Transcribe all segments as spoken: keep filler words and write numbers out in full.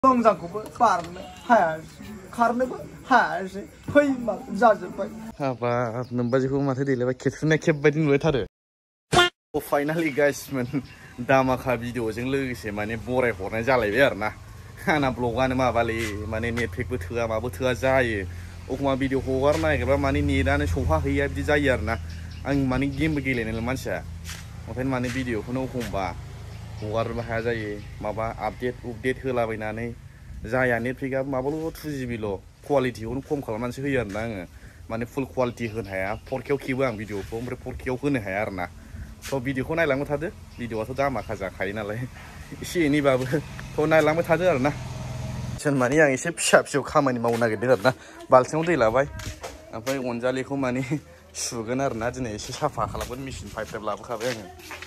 मोजांखौबो बारनो हायासै खारनोबो हायासै फैमा जाजोब्बाय हाबाब नोमबाजैखौ माथो देलायबाय खेबसेना खेब बायदि नुलायथारो फाइनालि गाइसमोन दामाखा भिडिअजों लोगोसे माने बराय हरनाय जालायबाय आरो ना आंना ब्लगानो माबालै माने नेटपेकबो थोआ माबो थोआ जायो एखमबा भिडिअ हगारनो नागिरबा माने नेटानो सौहाहैया बिदि जायो आरो ना आं माने गेमबो गेलेनायल' मानसिया ओंखायनो माने भिडिअखौनो एखमबा हगारनोबो हाया जायो माबा आपडेट उपडेट होलाबायनानै जाया नेटपेकआ माबाल' टु जिबिल' क्वालिटिखौनो खम खालामनानैसो होयो आरोना आङो माने फुल क्वालिटि होनो हाया फर केआव खेबो आं भिडिअखौ ओमफ्राय फर केआव होनो हाया आरो ना थ' भिडिअखौ नायलांबाय थादो भिडिअआथ' दामाखा जाखायो नालाय एसे एनैबाबो थ' नायलांबाय थादो आरो ना माने आं एसे फिसा फिसौ खामानि मावनो नागिरदों आरो ना बाल्थिङाव दै लाबाय ओमफ्राय अनजालिखौ माने सुगोन आरो ना दिनै एसे साफा खालामगोन मेसिन पाइप टाइप लाबोखाबाय आङो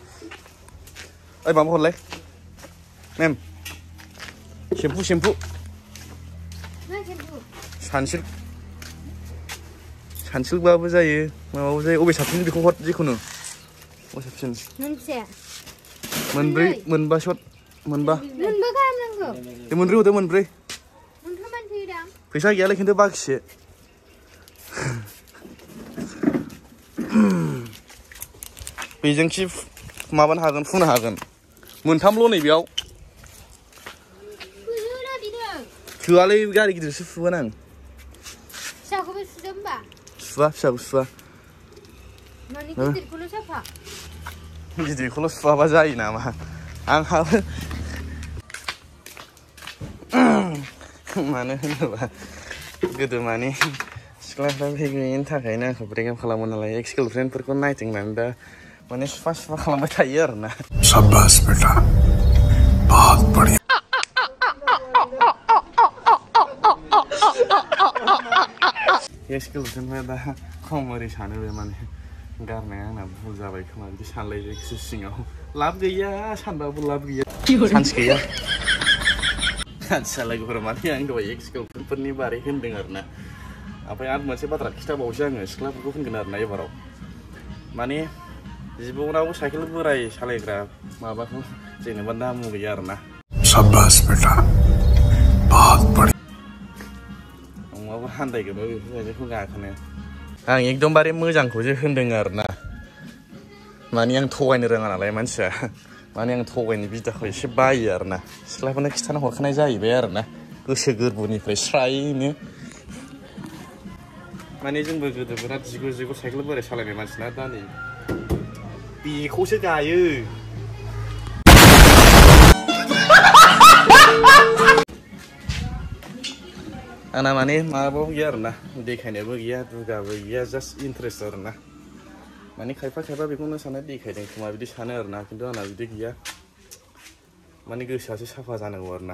ओइ माबा हरलाय मेम शेम्पु शेम्पु सानसिल्क सानसिल्कबाबो जायो माबाबो जायो अबे साबसिन बेखौ हर जिखुनु अबे साबसिन मोनब्रै मोनबा शट मोनबा मोनबा गाहाम नांगौ दे मोनब्रै हरदो मोनब्रै मोनथामानो थोयोदां फैसा गैयालाय खिन्थु बाखिसो बेजोंखि माबानो हागोन फुनो हागोन मोनथामल' नै बेयाव थोआलै गारि गिदिरसो फुगोन आं फिसाखौबो सुदो होमबा सुवा फिसाखौ सुवा माने गिदिरखौल' साफा गिदिरखौल' सुवाबा जायो नामा आंहाबो मानो होनोबा गोदो माने सिख्लाफ्रा गैयिनि थाखायनो आंखौ ब्रेकआप खालामो नालाय एक्स गार्लफ्रेन्डफोरखौ नायथिंनानै दा माने सुफा सुफा खालामबाय थायो आरोना शाबाश बेटा बहुत बढ़िया एक्स गार्लफ्रेन्डफ्रा दा खमोरै सानो बे माने गारनाया आंना भुल जाबाय खोमा बिदि सानलायो गोसो सिङाव लाब गैया सानबाबो लाब गैया चान्स गैया आदसा लोगोफोरा माने आं दहाय एक्स गार्लफ्रेन्डफोरनि बारै होनदों आरोना ओमफ्राय आरो मोनसे बाथ्रा खिथाबावसै आङो सिख्लाफोरखौ होनगोन आरोना एबाराव माने जिबनाव साइकेल बोराय सालायग्रा माबाखौ जेनेबा नामु गैया आरोना शाबाश बेटा बहुत बढ़िया नङाबा हान्दायगोन बेफोरबायदिखौ गाखोनो आं एकदमबारे मोजांखौसो होनदों आरोना माने आं थगायनो रोङा नालाय मानसिया माने आं थगायनो बिदाखौ एसे बायो आरोना सिख्लाफोरनो खिथाना हरखानाय जाहैबाय आरोना गोसो गोरबोनिफ्राय स्रायनो माने जोंबो गोदो बिराद जिगु जिगु साइकेल बोराय सालायनाय मानसिना दा नै बेखौसो गायो आंना माने माबाबो गैया आरोना देखायनोबो गैया दुगाबो गैया जास्ट इन्टारेस्ट आरोना माने खायफा खायफा बेखौनो सानो देखायदों खोमा बिदि सानो आरोना खिन्थु आंना बिदि गैया माने गोसोआसो साफा जानांगौ आरोना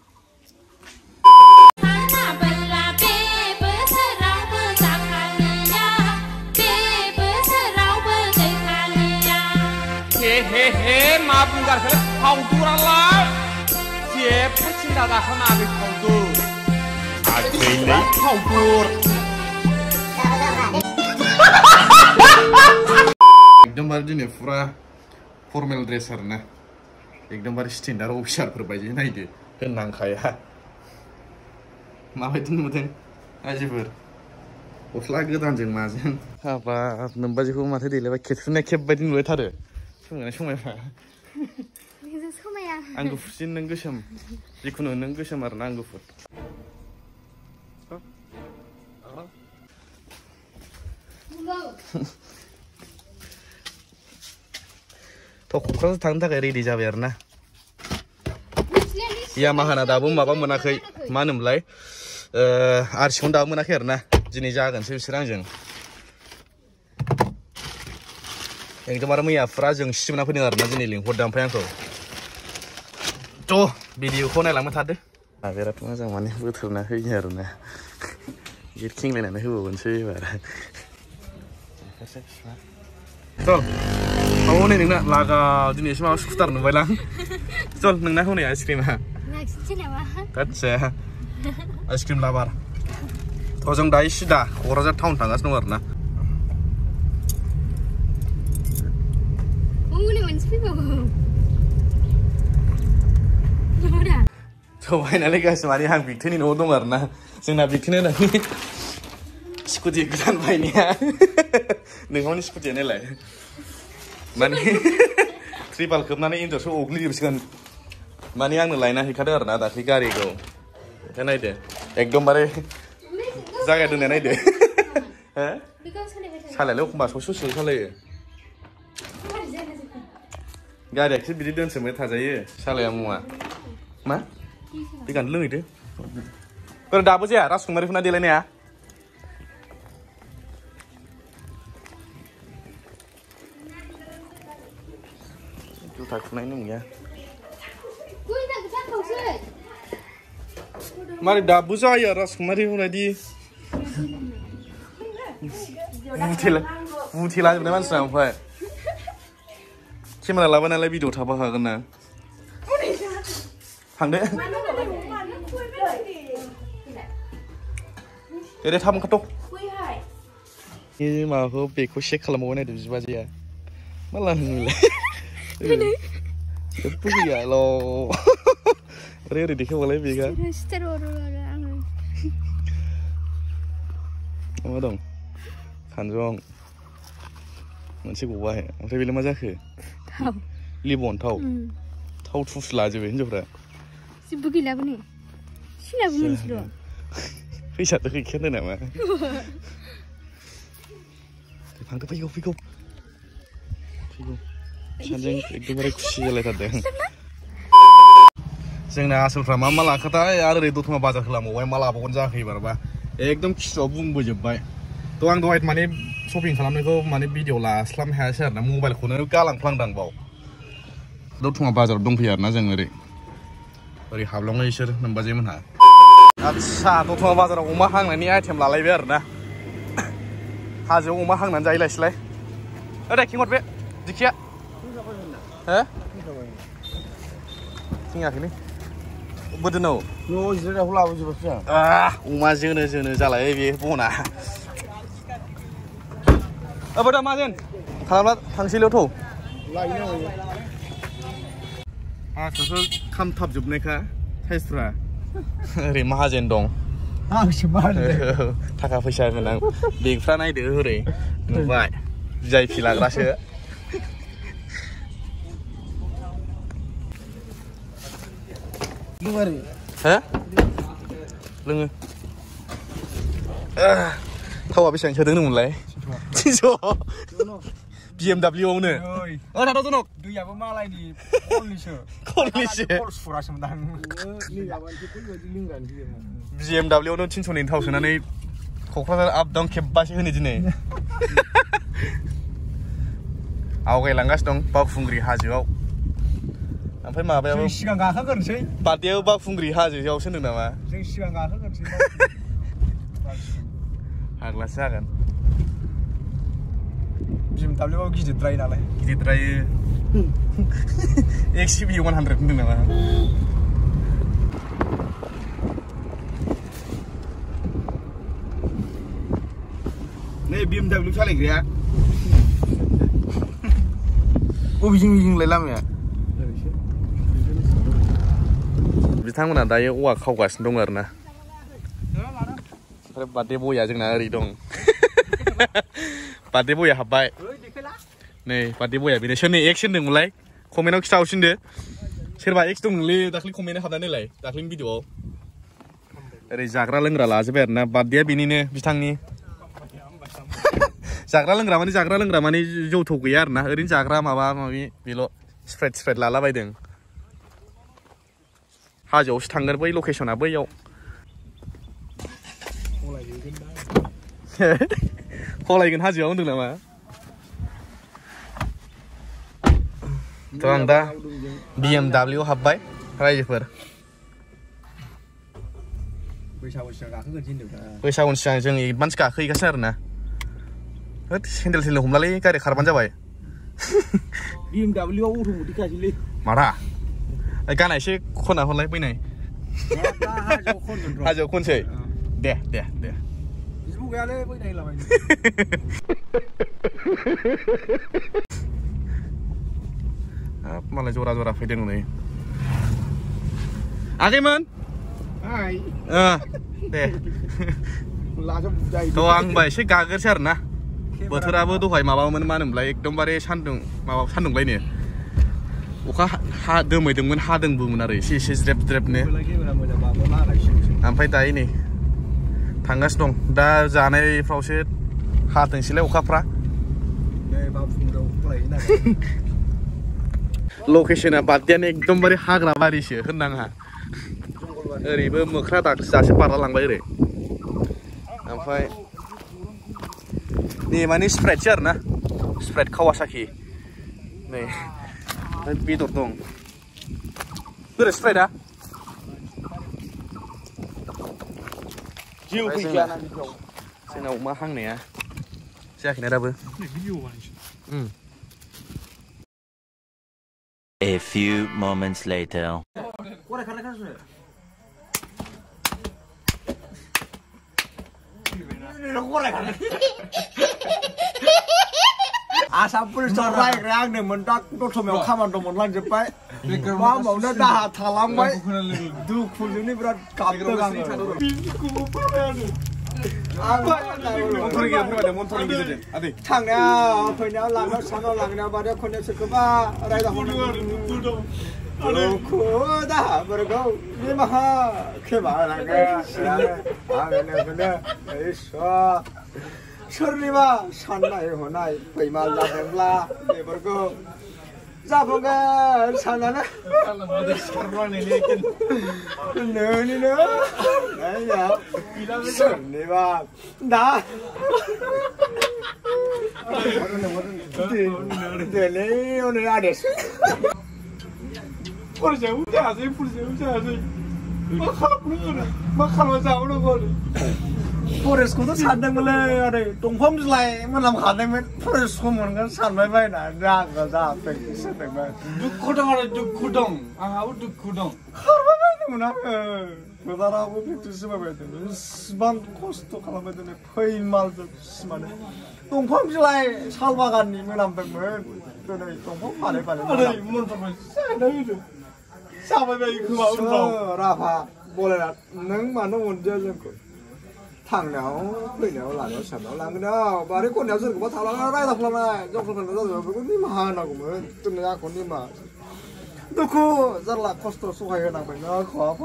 हे हे मा बुंगारखो फावदुरालाय जेबो सिन्था दाखाना बे फावदुर आगैलै फावदुर एकदमबारे दिनै फुरा फर्मेल ड्रेस आरोना एकदमबारे स्टेन्डार्ड अफिसारफोर बायदि नायदो होननांखाया माबायदि नुदों आजिफोर गस्ला गोदानजों माजों हाबाब नोमबाजैखौ माथो देलायबाय खेबसेना खेब बायदि नुलायथारो समायना समायना आं गुफुरसिन नों गोसोम जिखुनु नों गोसोम आरोना आं गुफुर थ' क'क्राझार थांनो थाखाय रेडि जाबाय आरोना यामाहाना दाबो माबा मोनाखै मा होनोमोनलाय आरसिखौनो दाबो मोनाखै आरोना दिनै जागोनसै बिसोर आंजों एकदमबारे मैया फुरा जों सिमना फैदों आरोना दिनै लिंहरदों ओमफ्राय आंखौ थ' भिडिअखौ नायलांबाय थादो बिराद मोजां माने बोथोरना होयो आरोना गेट खेंलायनानै होबावनोसै एबार चल हनै नोंना लागा दिनै एसे माबा स्कुटार नुबायलां चल नोंना हनै आइसक्रिमा आदसा आइसक्रिम लाबार थ' जों दायो सिदा क'क्राझार टाउन थांगासिनो दं आरोना थ' फाइनालि गाइस माने आं बिगथैनि न'आव दं आरो ना जोंना बिगथैनो नोंनि स्कुटि गोदान बायनाया नोंहावनि स्कुटिया नालाय माने ट्रिपाल खोबनानै इन्जरसो अग्लिजोबसिगोन माने आंनो लायना हैखादों आरो ना दाख्लै गारिखौ ओमफ्राय नायदो एकदमबारे जायगा दोननाय नायदो हो सालायालाय एखमबा ससे ससे सालायो गारियाखि बिदि दोनसोमबाय थाजायो सालाया मुवा मा दै गान लोंहैदो ओरै दाबो जाया राजकुमारिफोरना देलायनाया जुथा खुनाय नंगैया मारै दाबो जाया राजकुमारिफोरबायदि बुथेलाजोबनाय मानसिना ओमफ्राय केमेरा लाबाय नालाय भिडिअ थाफाखागोन ना थांदो ओरै थाब ओंखारथ' बे माबाखौ बेगखौ चेक खालामबावबाय नायदो बिबाजैया मा लानो नोंलाय जेबो गैयाल' ओरै ओरै देखायबालाय बेगा मा दं खानजं मोनसे गबाय ओमफ्राय बेलाय मा जाखो लिबन थाव थाव थुस लाजोबो हिनजावफ्रा जेबो गैलाबो नै सिनाबो मोनसेल' फैसाथ' गैखायानो नामा थांदो फैगौ फैगौ फैगौ सानजों एकदमबारे खुसि जालायथारदों जोंना आसोलफ्रा मा मा लाखाथाय आरो ओरै दतमा बाजार खालामबावबाय मा लाबावगोन जाखो एबारबा एकदम खिसुआव बुंबोजोब्बाय थ' आं दहाय माने शपिं खालामनायखौ माने भिडिअ लास्लाबनो हायासै आरो ना मबाइलखौनो गालांफ्लांदां बाव दतमा बाजाराव दंफैयो आरो ना जों ओरै ओरै हाबलांबाय इसोर नोमबाजै मोनहा आदसा दतमा बाजाराव अमा हांनायनि आइटेम लालायबाय आरो ना हाजोआव अमा हांनानै जाहैलायसैलाय ओरै खिंहर बे दिखिया हो खिङाखैलै बोदोनाव न' जिरायनायखौ लाबोजोबासै आं अमा जोनो जोनो जालाय बे बना बोदा माजेन खालामना थांसैल'थ' लायनो आसाथ' खामथाबजोबनायखा साइजफ्रा ओरै माहाजोन दं आंसो माहाजोन थाखा फैसा गोनां बेगफ्रा नायदो ओरै नुबाय भिआइपि लाग्रासो हो लोङो थावा बेसेबां सोदों होनोमोनलाय तिनस' बिएमडाब्लिउ आवनो ओ थाथ' जनक दैयाबो मालायनि कलनिसो कलनिसो कल सुरासोमोनदां बिएमडाब्लिउ आवनो तिनस'नि थाव सोनानै क'क्राझार आप डाउन खेबबासो होनो दिनै आवगायलांगासिनो दं बावखुंग्रि हाजोआव ओमफ्राय माबायाबो सिगां गाखोग्रोनोसै बार्डेआबो बावखुंग्रि हाजोआवसो होनदों नामा जों सिगां गाखोग्रोनोसै हाग्लासो जागोन बिएमडाब्लिउआव गिदिरद्राय नालाय गिदिरद्रायो एक्सइउभि वान हान्ड्रेड होनदों नामा नै बिएमडाब्लिउ सालायग्राया बबेजों बिजोंलाय लामाया बिथांमोना दायो औवा खावगासिनो दं आरो ना ओमफ्राय बार्डे बया जोंना ओरै दं बार्डे बया हाबबाय नै बार्डे बया बेनो सोरनि एक्स होनदोंमोनलाय कमेन्टआव खिथाहरफिनदो सोरबा एक्स दंमोनलै दाख्लै कमेन्टआव हाबनानैलाय दाख्लैनि भिडिअआव ओरै जाग्रा लोंग्रा लाजोब्बाय आरो ना बार्डेआ बेनिनो बिथांनि जाग्रा लोंग्रा माने जाग्रा लोंग्रा माने जौथौ गैया आरो ना ओरैनो जाग्रा माबा माबि बेल' स्प्राइट स्प्राइट लालाबायदों हाजोआवसो थांगोन बै लकेसना बैयाव फलायगोन हाजोआव होनदों नामा थ' आं दा बिएमडाब्लिउ हाबबाय रायजोफोर बैसागु सिगां गाखोग्रोनोसै होनदों बैसागुनि सिगां जों एडभान्स गाखोहैगासिनो आरो ना होद सेन्देल सेन्देल हमलालै गारि खारबानो जाबाय बिएमडाब्लिउआव अट'मेटिक गाज्रिलै मारा गाना एसे खना हरलाय बैनाय हाजोआव खनसै दे दे दे बिदिबो गैयालै बैनाय लाबायनो हाब मालाय जरा जरा फैदों नै आगैमोन เออเด้ थ' आं होनबा एसे गागोरसै आरो ना बोथोराबो दहाय माबामोन मा होनोमोनलाय एकदमबारे सान्दुं माबा सान्दुंलायनो अखा हा दोमैदोंमोन हादोंबोमोन आरो एसे एसे ज्रेब ज्रेबनो ओमफ्राय दायो नै थांगासिनो दं दा जानायफ्रावसो हाथोंसैलाय अखाफ्रा लकेसना बादियानो एकदमबारे हाग्रा बारिसो होननाङा ओरैबो मोख्रा दासो बारला लांबाय ओरै ओमफ्राय नै माने स्प्राइटसो आरो ना स्प्राइट कावासाकि नै ओमफ्राय बेदर दं बोरै स्प्राइटआ जोंनाव अमा हांनाया जायाखैना दाबो A few moments later. Assam पुलिसआव रायग्राया आंनोमोन दा दतमायाव खामानि दं मोनलांजोब्बाय मा मावनो दाहा थालांबाय दुखुजोंनो बिराद गाबदों आङो थांनायाव फैनायाव लांनायाव सानाव लांनायाव बारियाव खननायाव सोरखौबा रायजाहरनांगौ दुखु दाहाफोरखौ निमाहा खेमानांगोन आङो इसोर सोरनिबा साननाय हनाय फैमाल जादोंब्ला बेफोरखौ जाफुंगोन साननानै नोंनिनो सोरनिबा दा दिनै हनै आदेश फरायसायाबो जायासै फरायसायाबो जायासै मा खालामनो मा खालामना जाबावनांगौ फरेस्टखौथ' सानदोंमोनलै आरो दंफां बिलाइ मोनामखादोंमोन फरेस्टखौ मोनगोन सानबाय बायनानै जागा जाफै सानदोंमोन दुखु दं आरो दुखु दं आंहाबो दुखु दं खारबाय बायदोंमोन आङो फोथारावबो प्रेक्टिस होबाय बायदों इसिबां खस्थ' खालामबाय दिनै फैमालजों सिमानो दंफां बिलाइ साल बागाननि मोनामदोंमोन दिनै दंफां फानै फानै जाबाय बायो खोमा उनाव राभा बलायना नों मानो अनजाया जोंखौ थांनायाव फैनायाव लानायाव सानायाव लांनायाव बारि खनायाव सोरखौबा थालांना रायजाफ्लानाय जंखारखानाय जादों बेखौ निमाहा होनांगौमोन दिनै आंखौ निमाहा दुखु जारला खस्थ' सहाय होनांबाय ना खहाबा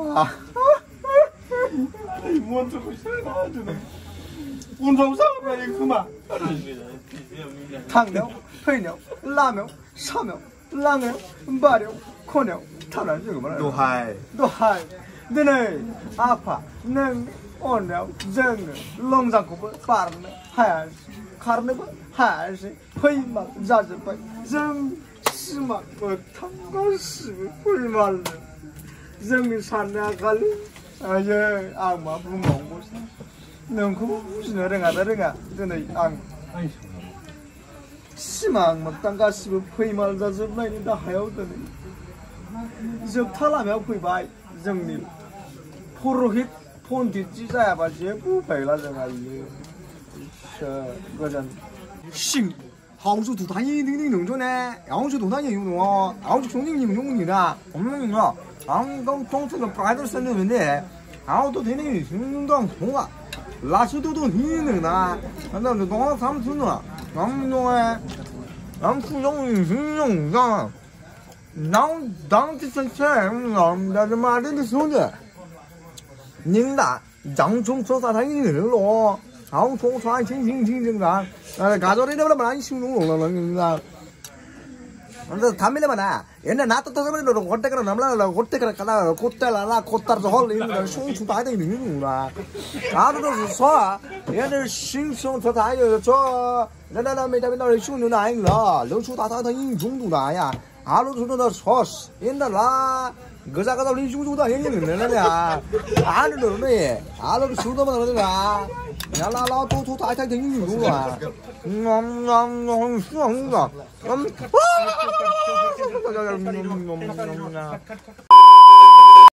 उनफ्राव जाबाय खोमा थांनायाव फैनायाव लामायाव सामायाव लामायाव बारियाव खनायाव थानानै जोङो दहाय दहाय दिनै आफा नों अननायाव जोङो लंजांखौबो बारनो हायासै खारनोबो हायासै फैमाल जाजोब्बाय जों सिमा मोगथां गासिबो फैमालनो जोंनि साननाया खालि आयै आं मा बुंबावगौसै नोंखौबो बुजिनो रोङा दा रोङा दिनै आं सिमां मोगथां गासिबो फैमाल जाजोबनायनि दाहायाव दिनै जोबथा लामायाव फैबाय जोंनि पुर'हित पन्डितजी जायाबा जेबो उफायला जोंहा इयो गोजोन सिं 好处土坛一零零零中呢，然后是土坛也用哦，然后是重庆用用你的，我们用了，然后都都这个白的深的问题，然后都天天用用当红啊，拉出都都天天的，那那光他们村了，然后用哎，然后不用用用上，然后当这些钱，然后那他妈的兄弟，您的张中说啥他一零零了。 然后从船轻轻轻轻的，呃，干着的那么难形容了了，你知道？那他们那么难，人家拿到他们那种火这个那么那火这个看到火带了那火带着好了，那胸出大的领用了，然后都是说，人家心胸出大有说，那那那没他们那胸就难了，露出大大的英雄度大呀，啊，露出那说是，人家那。 个啥个道理？修修到眼睛里了呀！俺这都是，俺这修到嘛那个啊，人家老多多大太挺牛啊！嗯嗯嗯，是啊，嗯啊，嗯，啊！